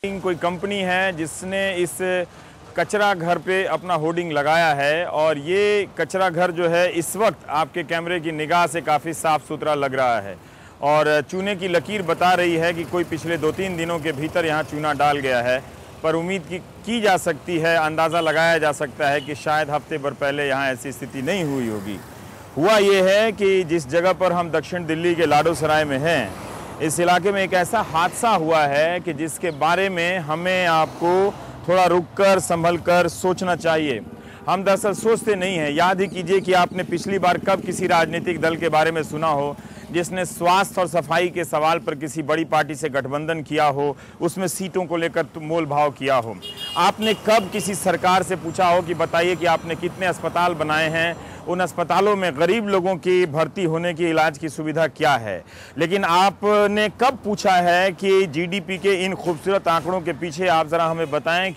कोई कंपनी है जिसने इस कचरा घर पे अपना होर्डिंग लगाया है और ये कचरा घर जो है इस वक्त आपके कैमरे की निगाह से काफ़ी साफ़ सुथरा लग रहा है और चूने की लकीर बता रही है कि कोई पिछले 2-3 दिनों के भीतर यहाँ चूना डाल गया है। पर उम्मीद की जा सकती है, अंदाज़ा लगाया जा सकता है कि शायद हफ्ते भर पहले यहाँ ऐसी स्थिति नहीं हुई होगी। हुआ ये है कि जिस जगह पर हम दक्षिण दिल्ली के लाडोसराय में हैं, इस इलाके में एक ऐसा हादसा हुआ है कि जिसके बारे में हमें आपको थोड़ा रुककर संभल कर सोचना चाहिए। हम दरअसल सोचते नहीं हैं। याद ही कीजिए कि आपने पिछली बार कब किसी राजनीतिक दल के बारे में सुना हो जिसने स्वास्थ्य और सफाई के सवाल पर किसी बड़ी पार्टी से गठबंधन किया हो, उसमें सीटों को लेकर मोल भाव किया हो। आपने कब किसी सरकार से पूछा हो कि बताइए कि आपने कितने अस्पताल बनाए हैं, उन अस्पतालों में गरीब लोगों की भर्ती होने की, इलाज की सुविधा क्या है। लेकिन आपने कब पूछा है कि जीडीपी के इन खूबसूरत आंकड़ों के पीछे आप ज़रा हमें बताएं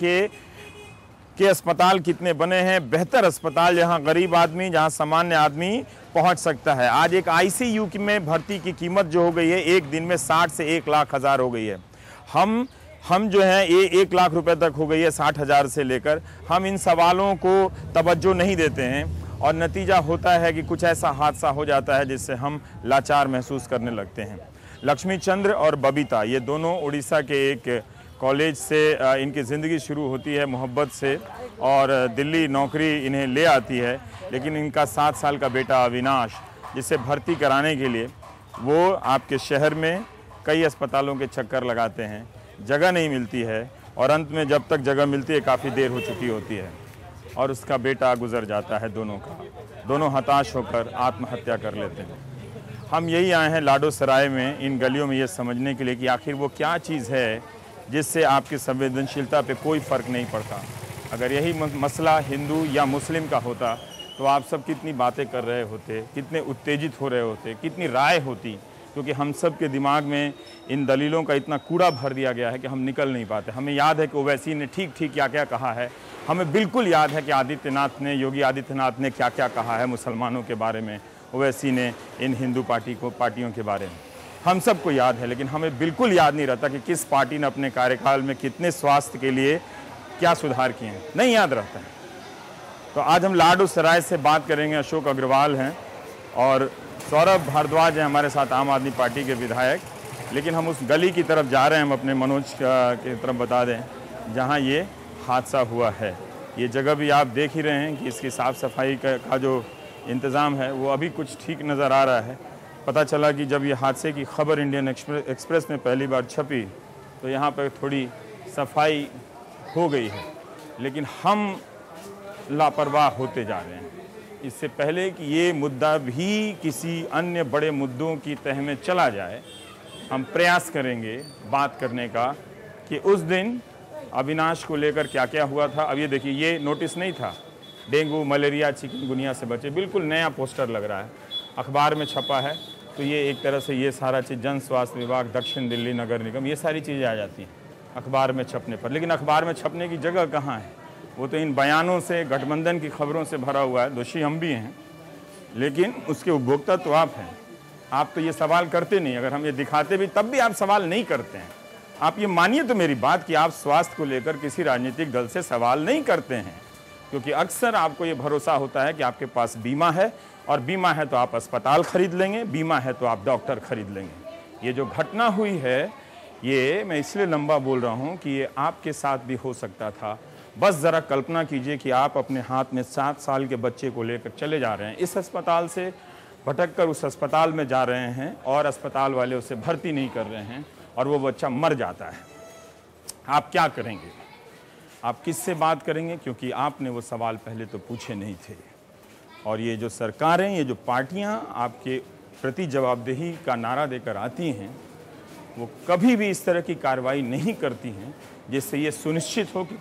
कि अस्पताल कितने बने हैं, बेहतर अस्पताल जहां गरीब आदमी, जहां सामान्य आदमी पहुंच सकता है। आज एक आईसीयू में भर्ती की कीमत जो हो गई है एक दिन में 60 से 1 लाख हज़ार हो गई है। हम जो है ये 1 लाख रुपए तक हो गई है 60,000 से लेकर। हम इन सवालों को तवज्जो नहीं देते हैं और नतीजा होता है कि कुछ ऐसा हादसा हो जाता है जिससे हम लाचार महसूस करने लगते हैं। लक्ष्मी चंद्र और बबीता, ये दोनों उड़ीसा के एक कॉलेज से इनकी ज़िंदगी शुरू होती है मोहब्बत से और दिल्ली नौकरी इन्हें ले आती है। लेकिन इनका 7 साल का बेटा अविनाश, जिसे भर्ती कराने के लिए वो आपके शहर में कई अस्पतालों के चक्कर लगाते हैं, जगह नहीं मिलती है और अंत में जब तक जगह मिलती है काफ़ी देर हो चुकी होती है और उसका बेटा गुजर जाता है। दोनों हताश होकर आत्महत्या कर लेते हैं। हम यही आए हैं लाडोसराय में, इन गलियों में ये समझने के लिए कि आखिर वो क्या चीज़ है जिससे आपकी संवेदनशीलता पे कोई फ़र्क नहीं पड़ता। अगर यही मसला हिंदू या मुस्लिम का होता तो आप सब कितनी बातें कर रहे होते, कितने उत्तेजित हो रहे होते, कितनी राय होती। क्योंकि हम सब के दिमाग में इन दलीलों का इतना कूड़ा भर दिया गया है कि हम निकल नहीं पाते। हमें याद है कि ओवैसी ने ठीक क्या क्या कहा है, हमें बिल्कुल याद है कि योगी आदित्यनाथ ने क्या क्या कहा है मुसलमानों के बारे में, ओवैसी ने इन हिंदू पार्टियों के बारे में, हम सबको याद है। लेकिन हमें बिल्कुल याद नहीं रहता कि किस पार्टी ने अपने कार्यकाल में कितने स्वास्थ्य के लिए क्या सुधार किए हैं, नहीं याद रहता है। तो आज हम लाडोसराय से बात करेंगे। अशोक अग्रवाल हैं और सौरभ भारद्वाज हैं हमारे साथ, आम आदमी पार्टी के विधायक। लेकिन हम उस गली की तरफ जा रहे हैं, हम अपने मनोज की तरफ बता दें जहां ये हादसा हुआ है। ये जगह भी आप देख ही रहे हैं कि इसकी साफ़ सफाई का जो इंतज़ाम है वो अभी कुछ ठीक नज़र आ रहा है। पता चला कि जब ये हादसे की खबर इंडियन एक्सप्रेस में पहली बार छपी तो यहाँ पर थोड़ी सफाई हो गई है, लेकिन हम लापरवाह होते जा रहे हैं। इससे पहले कि ये मुद्दा भी किसी अन्य बड़े मुद्दों की तह में चला जाए, हम प्रयास करेंगे बात करने का कि उस दिन अविनाश को लेकर क्या क्या हुआ था। अब ये देखिए, ये नोटिस नहीं था, डेंगू, मलेरिया, चिकनगुनिया से बचे, बिल्कुल नया पोस्टर लग रहा है, अखबार में छपा है। तो ये एक तरह से ये सारा चीज़ जन स्वास्थ्य विभाग, दक्षिण दिल्ली नगर निगम, ये सारी चीज़ें आ जाती हैं अखबार में छपने पर। लेकिन अखबार में छपने की जगह कहाँ है? वो तो इन बयानों से, गठबंधन की खबरों से भरा हुआ है। दोषी हम भी हैं, लेकिन उसके उपभोक्ता तो आप हैं। आप तो ये सवाल करते नहीं। अगर हम ये दिखाते भी तब भी आप सवाल नहीं करते हैं। आप ये मानिए तो मेरी बात कि आप स्वास्थ्य को लेकर किसी राजनीतिक दल से सवाल नहीं करते हैं, क्योंकि अक्सर आपको ये भरोसा होता है कि आपके पास बीमा है और बीमा है तो आप अस्पताल खरीद लेंगे, बीमा है तो आप डॉक्टर खरीद लेंगे। ये जो घटना हुई है, ये मैं इसलिए लंबा बोल रहा हूँ कि ये आपके साथ भी हो सकता था। बस ज़रा कल्पना कीजिए कि आप अपने हाथ में 7 साल के बच्चे को लेकर चले जा रहे हैं, इस अस्पताल से भटक कर उस अस्पताल में जा रहे हैं और अस्पताल वाले उसे भर्ती नहीं कर रहे हैं और वो बच्चा मर जाता है। आप क्या करेंगे? आप किससे बात करेंगे? क्योंकि आपने वो सवाल पहले तो पूछे नहीं थे। और ये जो सरकारें, ये जो पार्टियां आपके प्रति जवाबदेही का नारा देकर आती हैं, वो कभी भी इस तरह की कार्रवाई नहीं करती हैं जिससे ये सुनिश्चित हो कि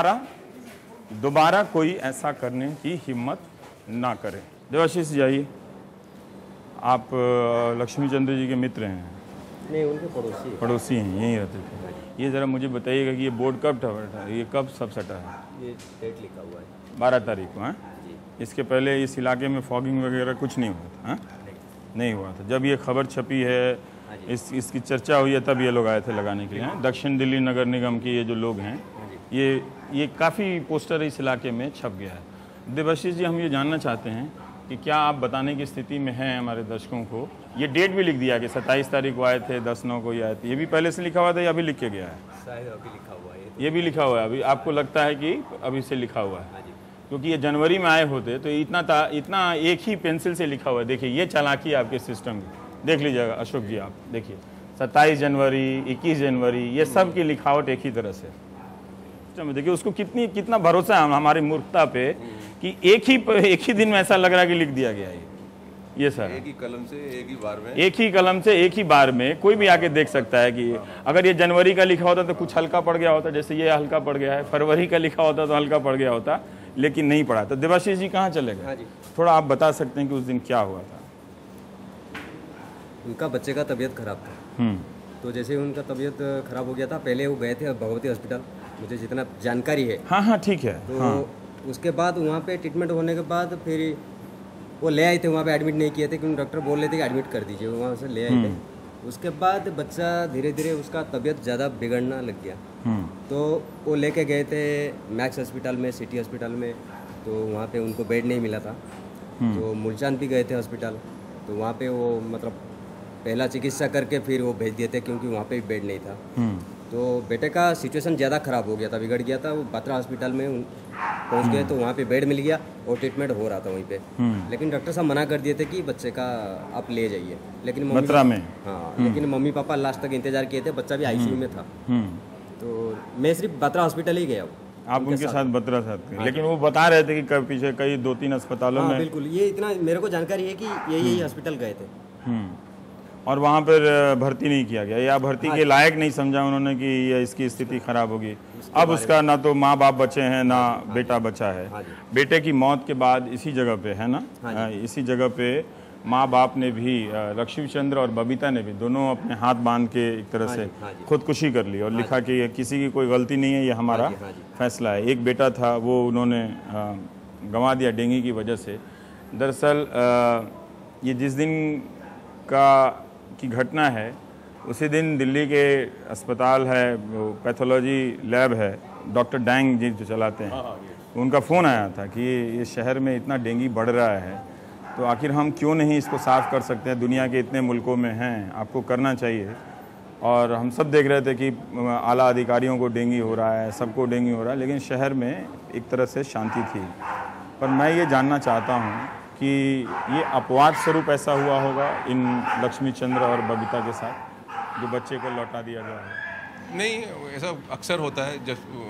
दोबारा कोई ऐसा करने की हिम्मत ना करे। देवाशीष जी आइए, आप लक्ष्मी चंद्र जी के मित्र हैं? नहीं, उनके पड़ोसी हैं, यहीं रहते थे। ये ज़रा मुझे बताइएगा कि ये बोर्ड कब था, ये कब सब सटा है? ये डेट लिखा हुआ है 12 तारीख को। हाँ, इसके पहले इस इलाके में फॉगिंग वगैरह कुछ नहीं हुआ था? हाँ, नहीं हुआ था। जब ये खबर छपी है हाँ जी। इसकी चर्चा हुई है तब ये लोग आए थे लगाने के लिए। दक्षिण दिल्ली नगर निगम के ये जो लोग हैं, हाँ जी। ये काफ़ी पोस्टर इस इलाके में छप गया है। देवाशीष जी, हम ये जानना चाहते हैं कि क्या आप बताने की स्थिति में हैं हमारे दर्शकों को? ये डेट भी लिख दिया कि 27 तारीख को आए थे, 10/9 को ही आए थे। ये भी पहले से लिखा हुआ था या अभी लिख के गया है? शायद अभी लिखा हुआ है ये भी लिखा हुआ है अभी? आपको लगता है कि अभी से लिखा हुआ है? हाँ जी। क्योंकि ये जनवरी में आए होते तो इतना एक ही पेंसिल से लिखा हुआ है। देखिए, ये चालाकी है आपके सिस्टम की। देख लीजिएगा अशोक जी, आप देखिए 27 जनवरी, 21 जनवरी, ये सब की लिखावट एक ही तरह से। देखिए उसको कितना भरोसा है हमारी मूर्खता पे कि एक ही दिन में ऐसा लग रहा है कि लिख दिया गया है ये सर। एक ही कलम से एक ही बार में, एक ही कलम से एक ही बार में कोई भी आके देख सकता है कि अगर ये जनवरी का लिखा होता तो कुछ हल्का पड़ गया होता, जैसे ये हल्का पड़ गया है। फरवरी का लिखा होता तो हल्का पड़ गया होता, लेकिन नहीं पड़ा। तो देवाशीष जी कहाँ चले गए? हाँ जी। थोड़ा आप बता सकते हैं कि उस दिन क्या हुआ था? उनका बच्चे का तबीयत खराब था। तो जैसे उनका तबीयत खराब हो गया था, पहले वो गए थे भगवती हॉस्पिटल, मुझे जितना जानकारी है। हाँ ठीक है। तो उसके बाद वहाँ पे ट्रीटमेंट होने के बाद फिर वो ले आए थे, वहाँ पे एडमिट नहीं किए थे क्योंकि डॉक्टर बोल रहे थे कि एडमिट कर दीजिए, वहाँ से ले आए थे। उसके बाद बच्चा धीरे धीरे उसका तबीयत ज़्यादा बिगड़ना लग गया। तो वो लेके गए थे मैक्स हॉस्पिटल में, सिटी हॉस्पिटल में। तो वहाँ पे उनको बेड नहीं मिला था। तो मुल्चान भी गए थे हॉस्पिटल, तो वहाँ पे वो मतलब पहला चिकित्सा करके फिर वो भेज दिए थे क्योंकि वहाँ पे बेड नहीं था। तो बेटे का सिचुएशन ज़्यादा ख़राब हो गया था, बिगड़ गया था। वो बत्रा हॉस्पिटल में पहुँच गए तो वहाँ पे बेड मिल गया और ट्रीटमेंट हो रहा था वहीं पे। लेकिन डॉक्टर साहब मना कर दिए थे कि बच्चे का आप ले जाइए, लेकिन बत्रा में, हाँ, लेकिन मम्मी पापा लास्ट तक इंतजार किए थे। बच्चा भी आईसीयू में था। तो मैं सिर्फ बत्रा हॉस्पिटल ही गया। आप उनके साथ बत्रा साथ गए, लेकिन वो बता रहे थे कि पीछे कई 2-3 अस्पतालों में। बिल्कुल, ये इतना मेरे को जानकारी है कि यही हॉस्पिटल गए थे। और वहाँ पर भर्ती नहीं किया गया या भर्ती के लायक नहीं समझा उन्होंने कि ये इसकी स्थिति खराब होगी। अब उसका ना तो माँ बाप बचे हैं ना बेटा बचा है। बेटे की मौत के बाद इसी जगह पे है ना, इसी जगह पे माँ बाप ने भी, लक्ष्मी चंद्र और बबीता ने भी, दोनों अपने हाथ बांध के एक तरह से खुदकुशी कर ली और लिखा कि किसी की कोई गलती नहीं है, ये हमारा फैसला है। एक बेटा था वो उन्होंने गंवा दिया डेंगू की वजह से। दरअसल ये जिस दिन की घटना है उसी दिन दिल्ली के अस्पताल है, वो पैथोलॉजी लैब है, डॉक्टर डैंग जी जो चलाते हैं, उनका फ़ोन आया था कि ये शहर में इतना डेंगू बढ़ रहा है, तो आखिर हम क्यों नहीं इसको साफ़ कर सकते हैं? दुनिया के इतने मुल्कों में हैं, आपको करना चाहिए। और हम सब देख रहे थे कि आला अधिकारियों को डेंगू हो रहा है, सबको डेंगू हो रहा है, लेकिन शहर में एक तरह से शांति थी। पर मैं ये जानना चाहता हूँ कि ये अपवाद स्वरूप ऐसा हुआ होगा इन लक्ष्मी चंद्र और बबीता के साथ, जो बच्चे को लौटा दिया गया है? नहीं, ऐसा अक्सर होता है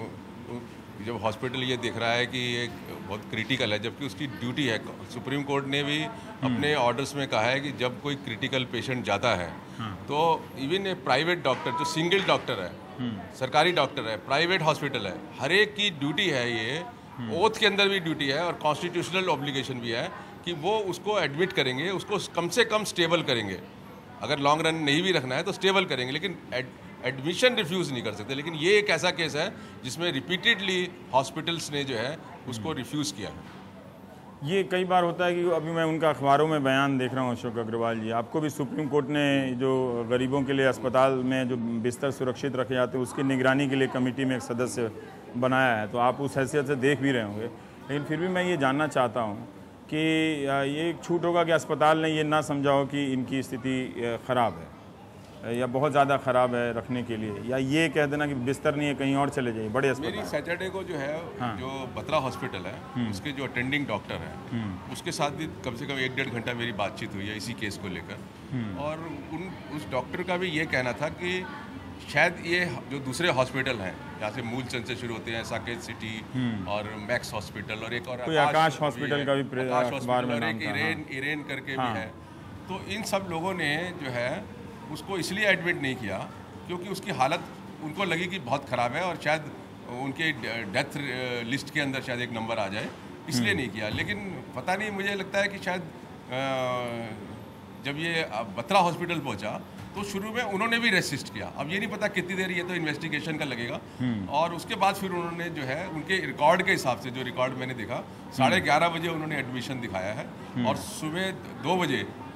जब हॉस्पिटल ये देख रहा है कि ये बहुत क्रिटिकल है, जबकि उसकी ड्यूटी है। सुप्रीम कोर्ट ने भी अपने ऑर्डर्स में कहा है कि जब कोई क्रिटिकल पेशेंट जाता है तो इवन ए प्राइवेट डॉक्टर, जो सिंगल डॉक्टर है, सरकारी डॉक्टर है, प्राइवेट हॉस्पिटल है, हर एक की ड्यूटी है, ये ओथ के अंदर भी ड्यूटी है और कॉन्स्टिट्यूशनल ऑब्लिगेशन भी है कि वो उसको एडमिट करेंगे, उसको कम से कम स्टेबल करेंगे। अगर लॉन्ग रन नहीं भी रखना है तो स्टेबल करेंगे, लेकिन एडमिशन रिफ्यूज़ नहीं कर सकते। लेकिन ये एक ऐसा केस है जिसमें रिपीटेडली हॉस्पिटल्स ने जो है उसको रिफ्यूज़ किया। ये कई बार होता है कि अभी मैं उनका अखबारों में बयान देख रहा हूँ, अशोक अग्रवाल जी, आपको भी सुप्रीम कोर्ट ने जो गरीबों के लिए अस्पताल में जो बिस्तर सुरक्षित रखे जाते हैं उसकी निगरानी के लिए कमेटी में एक सदस्य बनाया है, तो आप उस हैसियत से देख भी रहे होंगे। लेकिन फिर भी मैं ये जानना चाहता हूँ कि ये एक छूट होगा कि अस्पताल ने ये ना समझा हो कि इनकी स्थिति ख़राब है या बहुत ज़्यादा ख़राब है रखने के लिए, या ये कह देना कि बिस्तर नहीं है कहीं और चले जाइए बड़े अस्पताल। मेरी सैटरडे को जो है जो बत्रा हॉस्पिटल है उसके जो अटेंडिंग डॉक्टर है उसके साथ भी कम से कम 1-1.5 घंटा मेरी बातचीत हुई है इसी केस को लेकर। और उस डॉक्टर का भी ये कहना था कि शायद ये जो दूसरे हॉस्पिटल हैं, यहाँ से मूलचंद से शुरू होते हैं, साकेत सिटी और मैक्स हॉस्पिटल और एक और आकाश हॉस्पिटल का भी अखबार में नाम था, इरेन करके भी है। तो इन सब लोगों ने जो है उसको इसलिए एडमिट नहीं किया क्योंकि उसकी हालत उनको लगी कि बहुत ख़राब है और शायद उनके डेथ लिस्ट के अंदर शायद एक नंबर आ जाए, इसलिए नहीं किया। लेकिन पता नहीं, मुझे लगता है कि शायद जब ये बत्रा हॉस्पिटल पहुंचा तो शुरू में उन्होंने भी रेसिस्ट किया। अब ये नहीं पता कितनी देर, ये तो इन्वेस्टिगेशन का लगेगा। और उसके बाद फिर उन्होंने जो है उनके रिकॉर्ड के हिसाब से, जो रिकॉर्ड मैंने देखा, 11:30 बजे उन्होंने एडमिशन दिखाया है और सुबह 2 बजे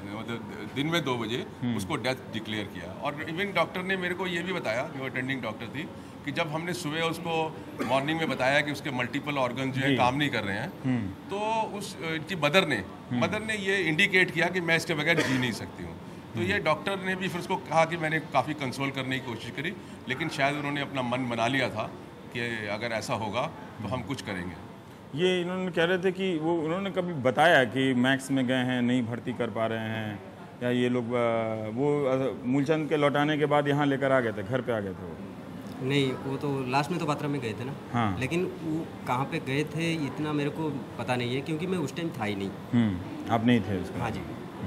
मतलब दिन में 2 बजे उसको डेथ डिक्लेयर किया। और इवन डॉक्टर ने मेरे को ये भी बताया, जो अटेंडिंग डॉक्टर थी, कि जब हमने सुबह उसको मॉर्निंग में बताया कि उसके मल्टीपल ऑर्गन जो है काम नहीं कर रहे हैं, तो उस इनकी मदर ने ये इंडिकेट किया कि मैं इसके बगैर जी नहीं सकती हूँ। तो ये डॉक्टर ने भी फिर उसको कहा कि मैंने काफ़ी कंसोल करने की कोशिश करी, लेकिन शायद उन्होंने अपना मन बना लिया था कि अगर ऐसा होगा तो हम कुछ करेंगे। ये इन्होंने कह रहे थे कि वो उन्होंने कभी बताया कि मैक्स में गए हैं, नहीं भर्ती कर पा रहे हैं, या ये लोग वो मूलचंद के लौटाने के बाद यहाँ लेकर आ गए थे, घर पे आ गए थे वो? नहीं, वो तो लास्ट में तो बात्रा में गए थे ना। हाँ। लेकिन वो कहाँ पे गए थे इतना मेरे को पता नहीं है, क्योंकि मैं उस टाइम था ही नहीं। आप नहीं थे उसका? हाँ जी।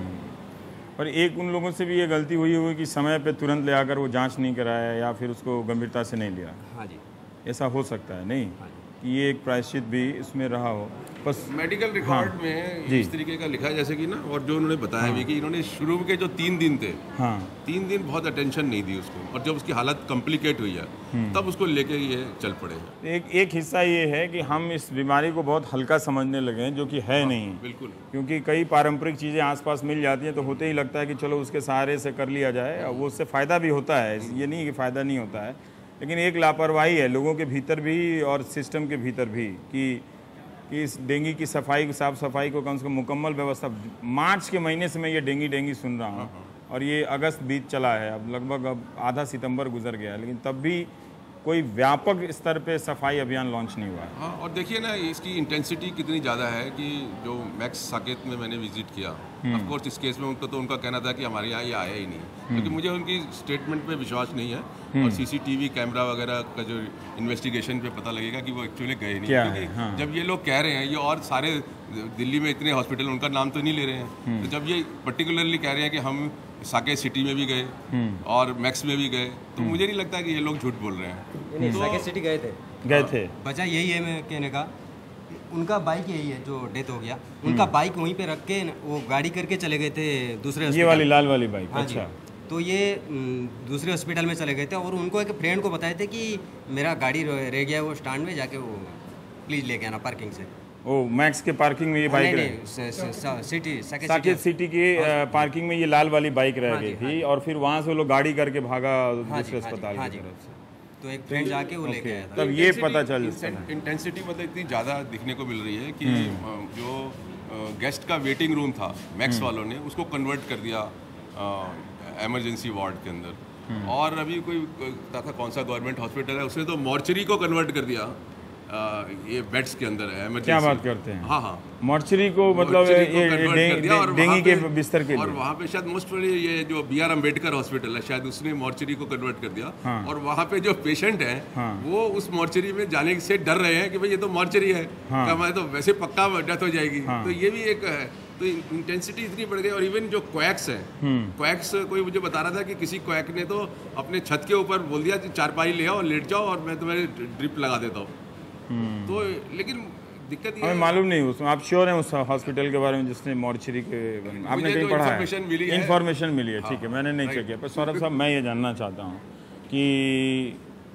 और एक उन लोगों से भी ये गलती हुई होगी कि समय पे तुरंत ले आकर वो जांच नहीं कराया, या फिर उसको गंभीरता से नहीं लिया। हाँ जी। ऐसा हो सकता है नहीं हाँ जी। कि ये एक प्रायश्चित भी इसमें रहा हो बस। मेडिकल रिकॉर्ड में जी। इस तरीके का लिखा है जैसे कि ना, और जो उन्होंने बताया भी कि इन्होंने शुरू के जो 3 दिन थे, 3 दिन बहुत अटेंशन नहीं दी उसको, और जब उसकी हालत कॉम्प्लिकेट हुई है तब उसको लेके ये चल पड़े हैं। एक हिस्सा ये है कि हम इस बीमारी को बहुत हल्का समझने लगे हैं, जो कि है नहीं। बिल्कुल। क्योंकि कई पारंपरिक चीज़ें आसपास मिल जाती हैं तो होते ही लगता है कि चलो उसके सहारे से कर लिया जाए, और वो उससे फ़ायदा भी होता है, ये नहीं कि फ़ायदा नहीं होता है, लेकिन एक लापरवाही है लोगों के भीतर भी और सिस्टम के भीतर भी कि इस डेंगू की सफाई, साफ़ सफाई को कम से कम मुकम्मल व्यवस्था। मार्च के महीने से मैं ये डेंगू सुन रहा हूँ, और ये अगस्त बीत चला है, अब लगभग अब आधा सितंबर गुजर गया, लेकिन तब भी कोई व्यापक स्तर पे सफाई अभियान लॉन्च नहीं हुआ है। हाँ, और देखिए ना इसकी इंटेंसिटी कितनी ज़्यादा है कि जो मैक्स साकेत में मैंने विजिट किया, ऑफ कोर्स इस केस में उनका कहना था कि हमारे यहाँ ये आया ही नहीं, क्योंकि मुझे उनकी स्टेटमेंट पे विश्वास नहीं है, और सीसीटीवी कैमरा वगैरह का जो इन्वेस्टिगेशन पे पता लगेगा कि वो एक्चुअली गए नहीं, क्योंकि जब ये लोग कह रहे हैं, ये और सारे दिल्ली में इतने हॉस्पिटल, उनका नाम तो नहीं ले रहे हैं, तो जब ये पर्टिकुलरली कह रहे हैं कि हम साकेत सिटी में भी गए और मैक्स में भी गए, तो मुझे नहीं लगता कि ये लोग झूठ बोल रहे हैं। नहीं, साकेत सिटी गए थे। वजह यही है मैं कहने का, उनका बाइक यही है जो डेथ हो गया, उनका बाइक वहीं पे रख के वो गाड़ी करके चले गए थे दूसरे, ये वाली लाल वाली बाइक। हाँ अच्छा। तो ये दूसरे हॉस्पिटल में चले गए थे, और उनको एक फ्रेंड को बताए थे कि मेरा गाड़ी रह गया वो स्टैंड में, जाके वो प्लीज लेके आना पार्किंग से। ओ, मैक्स के पार्किंग में ये बाइक साकेत सिटी की पार्किंग में ये लाल वाली बाइक रह गई थी, और फिर वहाँ से वो लोग गाड़ी करके भागा दूसरे अस्पताल की तरफ से। तो एक फ्रेंड जाके वो लेके आया था। तब ये पता चल, इंटेंसिटी मतलब इतनी ज़्यादा दिखने को मिल रही है कि जो गेस्ट का वेटिंग रूम था मैक्स वालों ने उसको कन्वर्ट कर दिया इमरजेंसी वार्ड के अंदर, और अभी कोई था कौन सा गवर्नमेंट हॉस्पिटल है, उसने तो मॉर्चरी को कन्वर्ट कर दिया ये बेड्स के अंदर है। क्या बात करते हैं? हाँ, मॉर्चरी को मतलब डेंगू के बिस्तर के लिए, और वहाँ पे शायद मोस्ट प्रोबेबली ये जो BR अम्बेडकर हॉस्पिटल है, शायद उसने मॉर्चरी को कन्वर्ट कर दिया। हाँ। और वहाँ पे जो पेशेंट हैं, हाँ, वो उस मॉर्चरी में जाने से डर रहे हैं कि भाई ये तो मॉर्चरी है, हाँ, हमारे तो वैसे पक्का डेथ हो जाएगी। हाँ। तो ये भी एक है, तो इंटेंसिटी इतनी बढ़ गई। और इवन जो क्वैक्स हैं, क्वैक्स, कोई मुझे बता रहा था कि किसी क्वैक ने तो अपने छत के ऊपर बोल दिया कि चारपाई ले आओ और लेट जाओ और मैं तुम्हें ड्रिप लगा देता हूँ। तो लेकिन दिक्कत ये, हमें मालूम नहीं उसमें, आप श्योर हैं उस हॉस्पिटल के बारे में जिसने मॉर्चरी के, आपने कहीं पढ़ा है? इन्फॉर्मेशन मिली है, ठीक है, मैंने नहीं चेक किया। पर सौरभ साहब, मैं ये जानना चाहता हूँ कि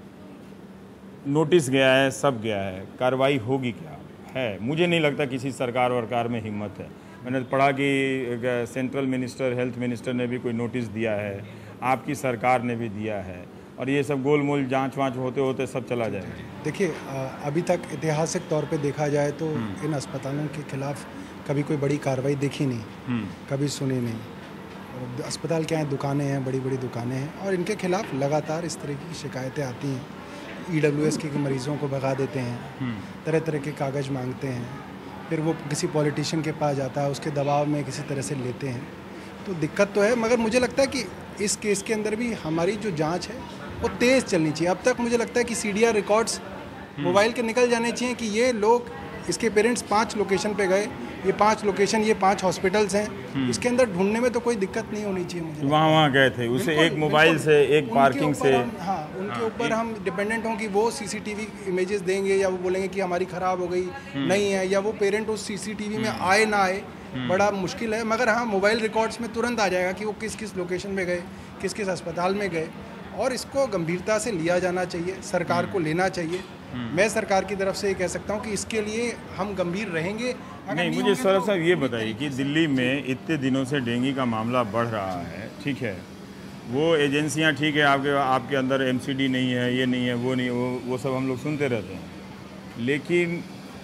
नोटिस गया है, सब गया है, कार्रवाई होगी क्या है? मुझे नहीं लगता किसी सरकार वरकार में हिम्मत है। मैंने पढ़ा कि सेंट्रल मिनिस्टर, हेल्थ मिनिस्टर ने भी कोई नोटिस दिया है, आपकी सरकार ने भी दिया है, और ये सब गोलमोल जांच वांच होते होते सब चला जाएगा। देखिए, अभी तक ऐतिहासिक तौर पे देखा जाए तो इन अस्पतालों के खिलाफ कभी कोई बड़ी कार्रवाई देखी नहीं, कभी सुनी नहीं। और अस्पताल क्या हैं, दुकानें हैं, बड़ी बड़ी दुकानें हैं, और इनके खिलाफ लगातार इस तरह की शिकायतें आती हैं। EWS के मरीज़ों को भगा देते हैं, तरह तरह के कागज़ मांगते हैं, फिर वो किसी पॉलिटिशियन के पास जाता है, उसके दबाव में किसी तरह से लेते हैं। तो दिक्कत तो है, मगर मुझे लगता है कि इस केस के अंदर भी हमारी जो जांच है वो तेज़ चलनी चाहिए। अब तक मुझे लगता है कि CDR रिकॉर्ड्स मोबाइल के निकल जाने चाहिए कि ये लोग, इसके पेरेंट्स 5 लोकेशन पे गए, ये 5 लोकेशन, ये 5 हॉस्पिटल्स हैं, इसके अंदर ढूंढने में तो कोई दिक्कत नहीं होनी चाहिए मुझे। वहाँ गए थे, उसे एक मोबाइल से, एक पार्किंग से, हाँ, उनके ऊपर हम डिपेंडेंट हों कि वो CCTV इमेजेस देंगे, या वो बोलेंगे कि हमारी ख़राब हो गई नहीं है, या वो पेरेंट उस CCTV में आए ना आए, बड़ा मुश्किल है। मगर हाँ, मोबाइल रिकॉर्ड्स में तुरंत आ जाएगा कि वो किस किस लोकेशन में गए, किस किस अस्पताल में गए, और इसको गंभीरता से लिया जाना चाहिए, सरकार को लेना चाहिए। मैं सरकार की तरफ से ये कह सकता हूँ कि इसके लिए हम गंभीर रहेंगे। नहीं, मुझे सौरभ साहब ये बताइए कि दिल्ली में इतने दिनों से डेंगू का मामला बढ़ रहा है, ठीक है, वो एजेंसियां ठीक है, आपके अंदर एमसीडी नहीं है, ये नहीं है, वो नहीं, वो सब हम लोग सुनते रहते हैं, लेकिन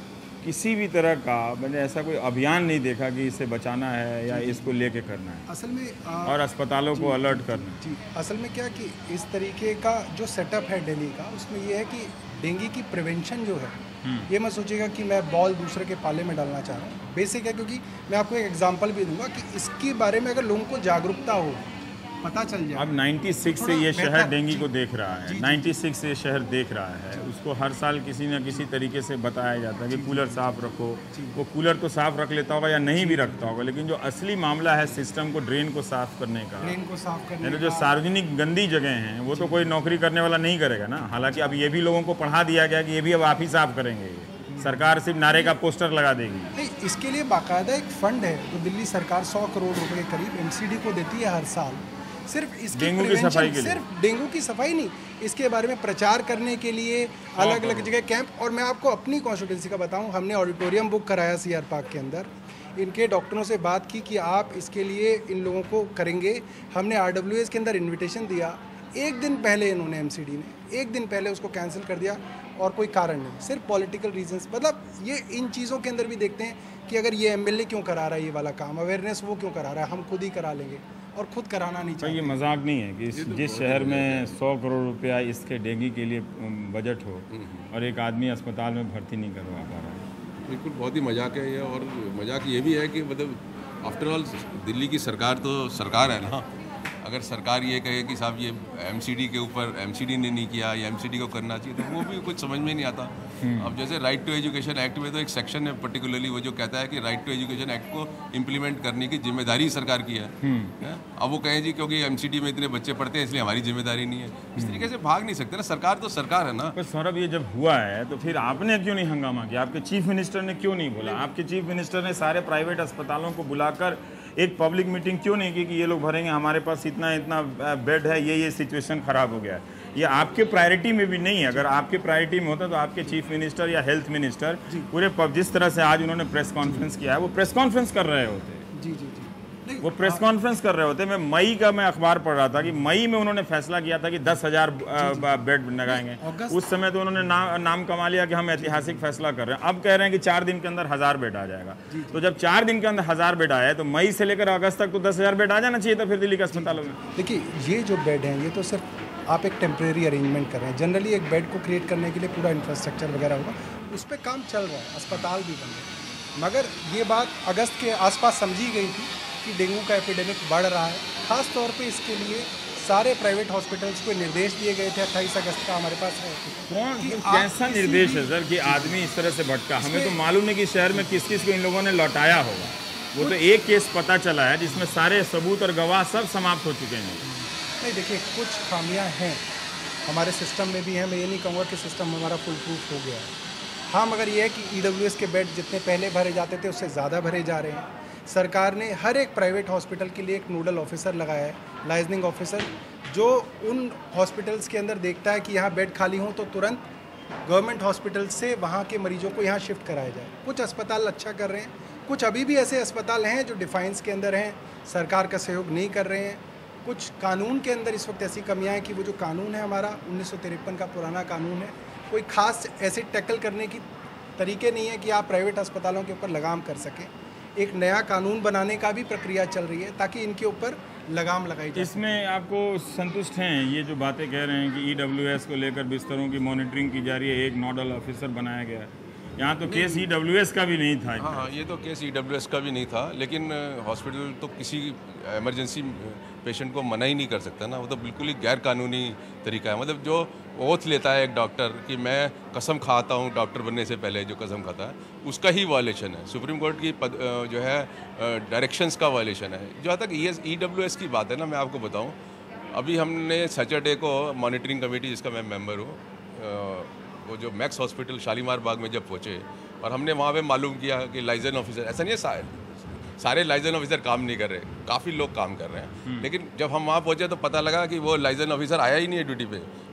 किसी भी तरह का मैंने ऐसा कोई अभियान नहीं देखा कि इसे बचाना है या इसको लेके करना है असल में और अस्पतालों को अलर्ट करना है। जी, असल में क्या कि इस तरीके का जो सेटअप है दिल्ली का, उसमें ये है कि डेंगू की प्रिवेंशन जो है, ये मत सोचिएगा कि मैं बॉल दूसरे के पाले में डालना चाह रहा हूँ। बेसिक है, क्योंकि मैं आपको एक एग्जांपल भी दूंगा कि इसके बारे में अगर लोगों को जागरूकता हो, पता चल जाए। अब 96 से ये शहर डेंगू को देख रहा है, 96 से ये शहर देख रहा है, उसको हर साल किसी न किसी तरीके से बताया जाता है कि कूलर साफ रखो। वो कूलर तो साफ रख लेता होगा या नहीं भी रखता होगा, लेकिन जो असली मामला है सिस्टम को, ड्रेन को साफ करने का, ड्रेन को साफ करने यानी जो सार्वजनिक गंदी जगह हैं वो तो कोई नौकरी करने वाला नहीं करेगा ना। हालांकि अब ये भी लोगों को पढ़ा दिया गया कि ये भी अब आप ही साफ करेंगे, सरकार सिर्फ नारे का पोस्टर लगा देगी। नहीं, इसके लिए बाकायदा एक फंड है जो दिल्ली सरकार 100 करोड़ रुपए के करीब एमसीडी को देती है हर साल, सिर्फ इसकी डेंगू की सफाई के लिए। सिर्फ डेंगू की सफाई नहीं, इसके बारे में प्रचार करने के लिए अलग अलग जगह कैंप। और मैं आपको अपनी कॉन्स्टिट्यूंसी का बताऊं, हमने ऑडिटोरियम बुक कराया सीआर पार्क के अंदर, इनके डॉक्टरों से बात की कि आप इसके लिए इन लोगों को करेंगे। हमने आरडब्ल्यूएस के अंदर इन्विटेशन दिया, एक दिन पहले इन्होंने एमसीडी ने एक दिन पहले उसको कैंसिल कर दिया, और कोई कारण नहीं, सिर्फ पॉलिटिकल रीजंस। मतलब ये इन चीज़ों के अंदर भी देखते हैं कि अगर ये एमएलए क्यों करा रहा है ये वाला काम, अवेयरनेस वो क्यों करा रहा है, हम खुद ही करा लेंगे, और खुद कराना नहीं चाहिए। ये मजाक नहीं है कि जिस शहर में 100 करोड़ रुपया इसके डेंगू के लिए बजट हो और एक आदमी अस्पताल में भर्ती नहीं करवा पा रहा है। बिल्कुल, बहुत ही मजाक है ये। और मजाक ये भी है कि मतलब आफ्टर ऑल दिल्ली की सरकार तो सरकार है ना। अगर सरकार ये कहे कि साहब ये एमसीडी के ऊपर एमसीडी ने नहीं किया या एमसीडी को करना चाहिए, तो वो भी कुछ समझ में नहीं आता। अब जैसे राइट टू एजुकेशन एक्ट में तो एक सेक्शन है पर्टिकुलरली वो जो कहता है कि राइट टू एजुकेशन एक्ट को इम्प्लीमेंट करने की जिम्मेदारी सरकार की है। अब वो कहें जी क्योंकि एमसीडी में इतने बच्चे पढ़ते हैं इसलिए हमारी जिम्मेदारी नहीं है, इस तरीके से भाग नहीं सकते ना। सरकार तो सरकार है ना। पर सौरभ, ये जब हुआ है तो फिर आपने क्यों नहीं हंगामा किया? आपके चीफ मिनिस्टर ने क्यों नहीं बोला? आपके चीफ मिनिस्टर ने सारे प्राइवेट अस्पतालों को बुलाकर एक पब्लिक मीटिंग क्यों नहीं की कि ये लोग भरेंगे, हमारे पास इतना इतना बेड है, ये सिचुएशन खराब हो गया है? ये आपके प्रायोरिटी में भी नहीं है। अगर आपके प्रायोरिटी में होता तो आपके चीफ मिनिस्टर या हेल्थ मिनिस्टर पूरे जिस तरह से आज उन्होंने प्रेस कॉन्फ्रेंस किया है वो प्रेस कॉन्फ्रेंस कर रहे होते। जी जी जी, वो प्रेस कॉन्फ्रेंस कर रहे होते। मैं अखबार पढ़ रहा था कि मई में उन्होंने फैसला किया था कि 10,000 बेड लगाएंगे। उस समय तो उन्होंने नाम कमा लिया कि हम ऐतिहासिक फैसला कर रहे हैं। अब कह रहे हैं कि 4 दिन के अंदर 1000 बेड आ जाएगा। तो जब 4 दिन के अंदर 1000 बेड आया तो मई से लेकर अगस्त तक तो 10,000 बेड आ जाना चाहिए था फिर दिल्ली के अस्पतालों में। देखिए, ये जो बेड हैं ये तो सिर्फ आप एक टेम्परेरी अरेंजमेंट कर रहे हैं। जनरली एक बेड को क्रिएट करने के लिए पूरा इंफ्रास्ट्रक्चर वगैरह होगा, उस पर काम चल रहा है, अस्पताल भी बन रहे हैं। मगर ये बात अगस्त के आसपास समझी गई थी कि डेंगू का एपिडेमिक बढ़ रहा है। ख़ास तौर पे इसके लिए सारे प्राइवेट हॉस्पिटल्स को निर्देश दिए गए थे। 28 अगस्त का हमारे पास है। कैसा निर्देश है सर कि आदमी इस तरह से भटका? हमें तो मालूम है कि शहर में किस किस को इन लोगों ने लौटाया होगा। वो तो एक केस पता चला है जिसमें सारे सबूत और गवाह सब समाप्त हो चुके हैं। नहीं, देखिए, कुछ खामियां हैं हमारे सिस्टम में भी हैं। मैं ये नहीं कहूँगा कि सिस्टम हमारा फुल प्रूफ हो गया है। हाँ, मगर ये है कि ईडब्ल्यूएस के बेड जितने पहले भरे जाते थे उससे ज़्यादा भरे जा रहे हैं। सरकार ने हर एक प्राइवेट हॉस्पिटल के लिए एक नोडल ऑफिसर लगाया है, लाइजनिंग ऑफिसर, जो उन हॉस्पिटल्स के अंदर देखता है कि यहाँ बेड खाली हो तो तुरंत गवर्नमेंट हॉस्पिटल से वहाँ के मरीजों को यहाँ शिफ्ट कराया जाए। कुछ अस्पताल अच्छा कर रहे हैं, कुछ अभी भी ऐसे अस्पताल हैं जो डिफाइंस के अंदर हैं, सरकार का सहयोग नहीं कर रहे हैं। कुछ कानून के अंदर इस वक्त ऐसी कमियां हैं कि वो जो कानून है हमारा 1953 का पुराना कानून है, कोई खास ऐसे टैकल करने की तरीके नहीं है कि आप प्राइवेट अस्पतालों के ऊपर लगाम कर सकें। एक नया कानून बनाने का भी प्रक्रिया चल रही है ताकि इनके ऊपर लगाम लगाई जाए। इसमें आपको संतुष्ट हैं ये जो बातें कह रहे हैं कि ईडब्ल्यूएस को लेकर बिस्तरों की मॉनिटरिंग की जा रही है, एक नोडल ऑफिसर बनाया गया है? यहाँ तो केस ईडब्ल्यूएस का भी नहीं था। हाँ, ये तो केस ईडब्ल्यूएस का भी नहीं था, लेकिन हॉस्पिटल तो किसी इमरजेंसी पेशेंट को मना ही नहीं कर सकता ना। वो तो बिल्कुल ही गैर कानूनी तरीका है। मतलब जो ओथ लेता है एक डॉक्टर कि मैं कसम खाता हूँ डॉक्टर बनने से पहले, जो कसम खाता है उसका ही वायलेशन है। सुप्रीम कोर्ट की जो है डायरेक्शंस का वायलेशन है। जहाँ तक ईडब्ल्यूएस की बात है ना, मैं आपको बताऊँ, अभी हमने सैटरडे को मॉनिटरिंग कमेटी जिसका मैं मेंबर हूँ, वो जो मैक्स हॉस्पिटल शालीमार बाग में जब पहुँचे और हमने वहाँ पे मालूम किया कि लाइजन ऑफिसर, ऐसा नहीं है सारे लाइजन ऑफिसर काम नहीं कर रहे, काफ़ी लोग काम कर रहे हैं, लेकिन जब हम वहाँ पहुँचे तो पता लगा कि वो लाइजन ऑफिसर आया ही नहीं है ड्यूटी पे।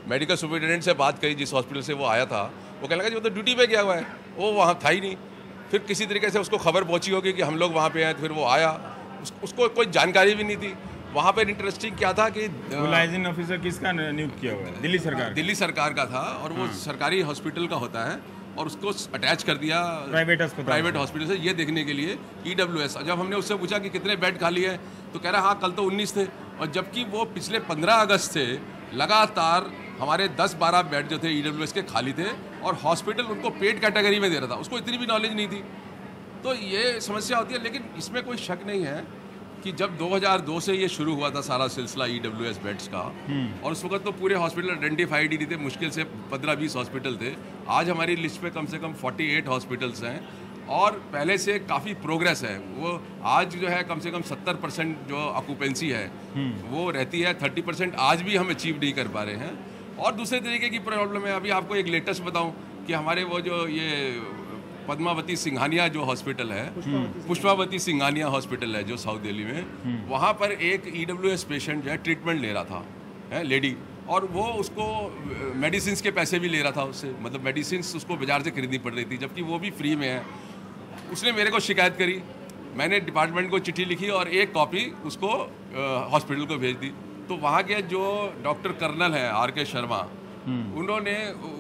मेडिकल सुपरिटेंडेंट से बात करी जिस हॉस्पिटल से वो आया था, वो कहने लगा जी वो तो ड्यूटी पे गया हुआ है, वो वहाँ था ही नहीं। फिर किसी तरीके से उसको खबर पहुँची होगी कि हम लोग वहाँ पे हैं, तो फिर वो आया, उसको कोई जानकारी भी नहीं थी। वहाँ पर इंटरेस्टिंग क्या था कि लाइजेंस ऑफिसर किसका नियुक्त किया हुआ है? दिल्ली सरकार का था, और वो सरकारी हॉस्पिटल का होता है, और उसको अटैच कर दिया प्राइवेट हॉस्पिटल से, ये देखने के लिए EWS। जब हमने उससे पूछा कि कितने बेड खाली है, तो कह रहा हाँ कल तो 19 थे, और जबकि वो पिछले 15 अगस्त से लगातार हमारे 10-12 बेड जो थे EWS के खाली थे, और हॉस्पिटल उनको पेड कैटेगरी में दे रहा था, उसको इतनी भी नॉलेज नहीं थी। तो ये समस्या होती है। लेकिन इसमें कोई शक नहीं है कि जब 2002 से ये शुरू हुआ था सारा सिलसिला EWS बेड्स का, और उस वक्त तो पूरे हॉस्पिटल आइडेंटिफाइड ही नहीं थे, मुश्किल से 15-20 हॉस्पिटल थे। आज हमारी लिस्ट पे कम से कम 48 हॉस्पिटल्स हैं, और पहले से काफ़ी प्रोग्रेस है। वो आज जो है कम से कम 70% जो ऑक्यूपेंसी है वो रहती है, 30% आज भी हम अचीव नहीं कर पा रहे हैं। और दूसरे तरीके की प्रॉब्लम है। अभी आपको एक लेटेस्ट बताऊँ कि हमारे वो जो ये पद्मावती सिंघानिया जो हॉस्पिटल है, पुष्पावती सिंघानिया हॉस्पिटल है जो साउथ दिल्ली में, वहाँ पर एक EWS पेशेंट जो है ट्रीटमेंट ले रहा था, है लेडी, और वो उसको मेडिसिन के पैसे भी ले रहा था उससे, मतलब मेडिसिन उसको बाजार से खरीदनी पड़ रही थी, जबकि वो भी फ्री में है। उसने मेरे को शिकायत करी, मैंने डिपार्टमेंट को चिट्ठी लिखी और एक कॉपी उसको हॉस्पिटल को भेज दी। तो वहाँ के जो डॉक्टर कर्नल हैं RK शर्मा, उन्होंने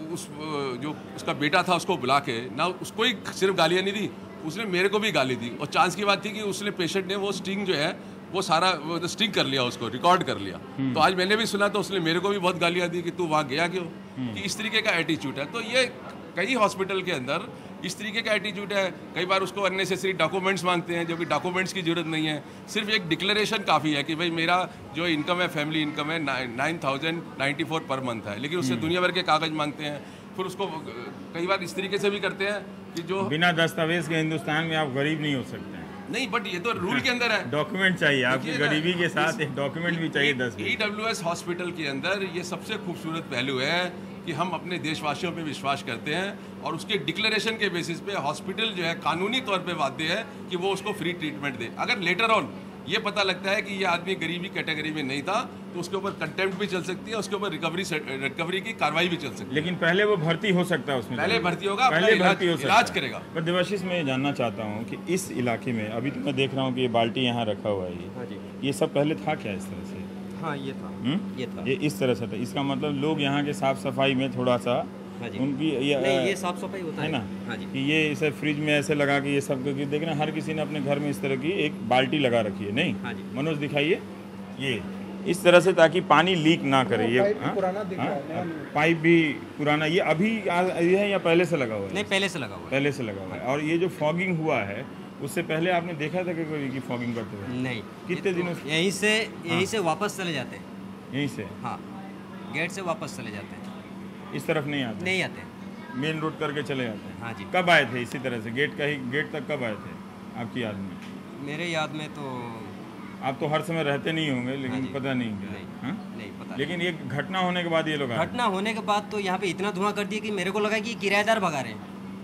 जो उसका बेटा था उसको बुला के ना, उसको ही सिर्फ गालियाँ नहीं दी, उसने मेरे को भी गाली दी। और चांस की बात थी कि उसने पेशेंट ने वो स्टिंग जो है वो सारा स्टिंग कर लिया, उसको रिकॉर्ड कर लिया। तो आज मैंने भी सुना तो उसने मेरे को भी बहुत गालियाँ दी कि तू वहाँ गया क्यों, कि इस तरीके का एटीट्यूड है। तो ये कई हॉस्पिटल के अंदर इस तरीके का एटीट्यूड है। कई बार उसको अननेसेसरी डॉक्यूमेंट्स मांगते हैं, जो कि डॉक्यूमेंट्स की जरूरत नहीं है, सिर्फ एक डिक्लेरेशन काफ़ी है कि भाई मेरा जो इनकम है, फैमिली इनकम है 9,094 पर मंथ है, लेकिन उससे दुनिया भर के कागज मांगते हैं। फिर उसको कई बार इस तरीके से भी करते हैं कि जो बिना दस्तावेज के हिंदुस्तान में आप गरीब नहीं हो सकते हैं। नहीं, बट ये तो रूल के अंदर है, डॉक्यूमेंट चाहिए आपकी, गरीबी के साथ एक डॉक्यूमेंट भी चाहिए। 10 EWS हॉस्पिटल के अंदर ये सबसे खूबसूरत पहलू है कि हम अपने देशवासियों पे विश्वास करते हैं, और उसके डिक्लेरेशन के बेसिस पे हॉस्पिटल जो है कानूनी तौर पे बाध्य है कि वो उसको फ्री ट्रीटमेंट दे। अगर लेटर ऑन ये पता लगता है कि ये आदमी गरीबी कैटेगरी में नहीं था, तो उसके ऊपर कंटेम्प्ट भी चल सकती है, उसके ऊपर रिकवरी की कार्रवाई भी चल सकती है। लेकिन पहले वो भर्ती हो सकता है उसमें, पहले भर्ती होगा, पहले भर्ती हो सकता है, इलाज करेगा। पर देवाशीष, मैं ये जानना चाहता हूँ कि इस इलाके में अभी तो मैं देख रहा हूँ कि ये बाल्टी यहाँ रखा हुआ है, हाँ जी, ये सब पहले था क्या इस तरह से? हाँ ये था, ये था, ये इस तरह से था। इसका मतलब लोग यहाँ के साफ सफाई में थोड़ा सा उनकी ये साफ सफाई होता है ना, हाँ जी, कि ये इसे फ्रिज में ऐसे लगा के ये सब, क्योंकि देख रहे हैं हर किसी ने अपने घर में इस तरह की एक बाल्टी लगा रखी है। नहीं हाँ जी, मनोज दिखाइए, ये इस तरह से ताकि पानी लीक ना करे। ये पुराना दिख रहा है, पाइप भी पुराना, ये अभी है या पहले से लगा हुआ है? नहीं, पहले से लगा हुआ है, पहले से लगा हुआ है। और ये जो फॉगिंग हुआ है उससे पहले आपने देखा था कि कोई की फॉगिंग करते हुए? नहीं। कितने दिनों से? यहीं से वापस चले जाते हैं, यहीं से, हाँ, गेट से वापस चले जाते हैं, इस तरफ नहीं आते? नहीं आते, मेन रोड करके चले जाते हैं। हाँ जी। कब आए थे इसी तरह से गेट तक कब आए थे आपकी याद में? मेरे याद में तो आप तो हर समय रहते नहीं होंगे, लेकिन हाँ पता नहीं क्या? नहीं, हाँ? नहीं पता। लेकिन ये घटना होने के बाद ये लोग आए? घटना होने के बाद तो यहाँ पे इतना धुआं कर दिया कि मेरे को लगा कि किराएदार भगा रहे हैं,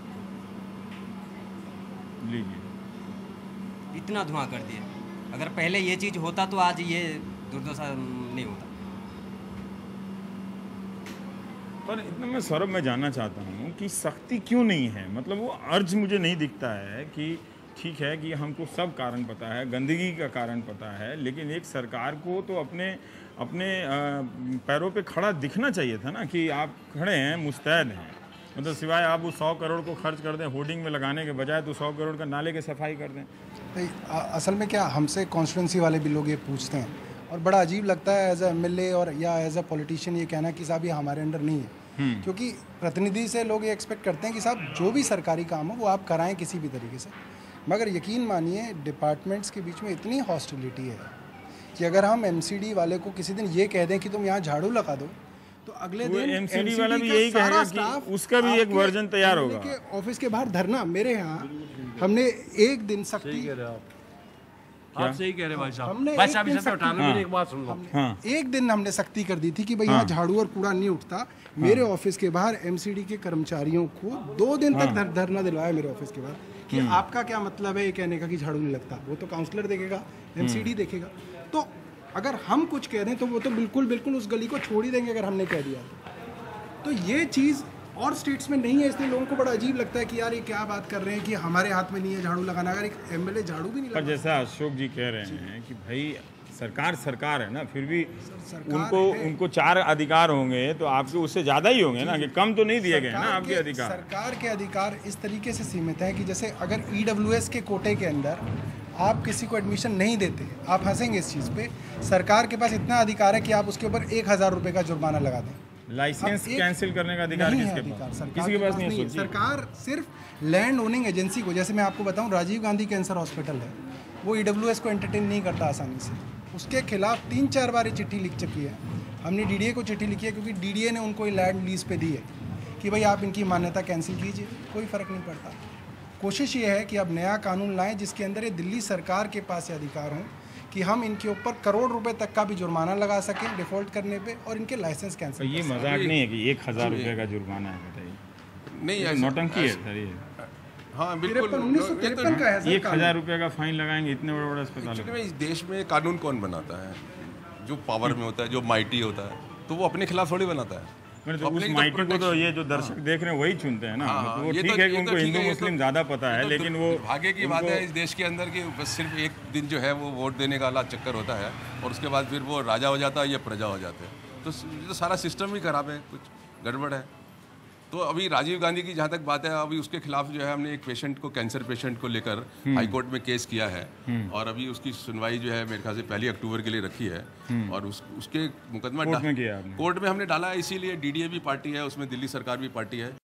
लीजिए, इतना धुआं कर दिया। अगर पहले ये चीज़ होता तो आज ये दुर्दशा नहीं होता। पर इतना मैं सौरभ, मैं जानना चाहता हूँ कि सख्ती क्यों नहीं है? मतलब वो अर्ज मुझे नहीं दिखता है कि ठीक है कि हमको सब कारण पता है, गंदगी का कारण पता है, लेकिन एक सरकार को तो अपने पैरों पे खड़ा दिखना चाहिए था ना, कि आप खड़े हैं, मुस्तैद हैं। मतलब सिवाय आप वो 100 करोड़ को खर्च कर दें होर्डिंग में लगाने के बजाय, तो 100 करोड़ का नाले की सफाई कर दें। नहीं, असल में क्या, हमसे कॉन्स्टिट्यूंसी वाले भी लोग ये पूछते हैं, और बड़ा अजीब लगता है एज ए MLA और या एज ए पॉलिटिशियन ये कहना कि साहब ये हमारे अंडर नहीं है। क्योंकि प्रतिनिधि से लोग ये एक्सपेक्ट करते हैं कि साहब जो भी सरकारी काम हो वो आप कराएं किसी भी तरीके से, मगर यकीन मानिए डिपार्टमेंट्स के बीच में इतनी हॉस्टिलिटी है कि अगर हम MCD वाले को किसी दिन ये कह दें कि तुम यहाँ झाड़ू लगा दो, तो अगले दिन MCD वाला भी यही कहेगा कि उसका भी एक वर्जन तैयार होगा। ऑफिस के बाहर धरना, मेरे यहाँ हमने एक दिन सख्ती, आप सही कह रहे हैं भाई साहब, हमने भाई साहब इसे हटाने में एक बात सुन लो, एक दिन हमने सख्ती कर दी थी कि भाई यहाँ झाड़ू और कूड़ा नहीं उठता। मेरे ऑफिस के बाहर MCD के कर्मचारियों को 2 दिन तक धरना दिलवाया मेरे ऑफिस के बाहर कि आपका क्या मतलब है ये कहने का कि झाड़ू नहीं लगता। वो तो काउंसलर देखेगा, MCD देखेगा। तो अगर हम कुछ कह दें तो वो तो बिल्कुल उस गली को छोड़ ही देंगे अगर हमने कह दिया। तो ये चीज़ और स्टेट्स में नहीं है, इसलिए लोगों को बड़ा अजीब लगता है कि यार ये क्या बात कर रहे हैं कि हमारे हाथ में नहीं है झाड़ू लगाना। अगर एक एमएलए झाड़ू भी नहीं पर लगा, जैसा अशोक जी कह रहे हैं कि भाई सरकार है ना, फिर भी सरकार उनको 4 अधिकार होंगे तो आपके उससे ज़्यादा ही होंगे ना, कि कम तो नहीं दिए गए ना आपके अधिकार। सरकार के अधिकार इस तरीके से सीमित हैं कि जैसे अगर ईडब्ल्यूएस के कोटे के अंदर आप किसी को एडमिशन नहीं देते, आप हंसेंगे इस चीज़ पे, सरकार के पास इतना अधिकार है कि आप उसके ऊपर 1000 रुपये का जुर्माना लगा दें। लाइसेंस कैंसिल करने का अधिकार नहीं किसके है अधिकार, पास? सरकार किसी के पास नहीं है। सरकार सिर्फ लैंड ओनिंग एजेंसी को, जैसे मैं आपको बताऊं राजीव गांधी कैंसर हॉस्पिटल है, वो ईडब्ल्यूएस को एंटरटेन नहीं करता आसानी से, उसके खिलाफ 3-4 बार ये चिट्ठी लिख चुकी है। हमने डीडीए को चिट्ठी लिखी है क्योंकि डीडीए ने उनको लैंड लीज पे दी है कि भाई आप इनकी मान्यता कैंसिल कीजिए, कोई फ़र्क नहीं पड़ता। कोशिश ये है कि अब नया कानून लाएं जिसके अंदर ये दिल्ली सरकार के पास ये अधिकार हों कि हम इनके ऊपर करोड़ रुपए तक का भी जुर्माना लगा सकें डिफ़ॉल्ट करने पे और इनके लाइसेंस कैंसिल। ये मजाक नहीं है कि 1000 रुपये का जुर्माना है, बताइए। नहीं ये नौटंकी है सर ये। हाँ बिल्कुल, 1953 का है सर। 1000 रुपये का फाइन लगाएंगे इतने बड़े बड़े अस्पताल एक्चुअली में इस देश में कानून कौन बनाता है? जो पावर में होता है, जो माइटी होता है, तो वो अपने खिलाफ थोड़ी बनाता है। तो उस माइटी को तो ये जो दर्शक देख रहे हैं वही चुनते हैं ना। हाँ, वो ये ठीक तो- है कि ये उनको तो ठीक हिंदू है, ये मुस्लिम तो- ज़्यादा पता है, लेकिन वो भाग्य की बात है इस देश के अंदर कि बस सिर्फ एक दिन जो है वो वोट देने का अलग चक्कर होता है और उसके बाद फिर वो राजा हो जाता है या प्रजा हो जाते हैं। तो ये तो सारा सिस्टम ही खराब है, कुछ गड़बड़ है। तो अभी राजीव गांधी की जहाँ तक बात है, अभी उसके खिलाफ जो है हमने एक पेशेंट को, कैंसर पेशेंट को लेकर हाई कोर्ट में केस किया है और अभी उसकी सुनवाई जो है मेरे ख्याल से 1 अक्टूबर के लिए रखी है और उसके मुकदमा कोर्ट में किया आपने? कोर्ट में हमने डाला है, इसीलिए डीडीए भी पार्टी है उसमें, दिल्ली सरकार भी पार्टी है।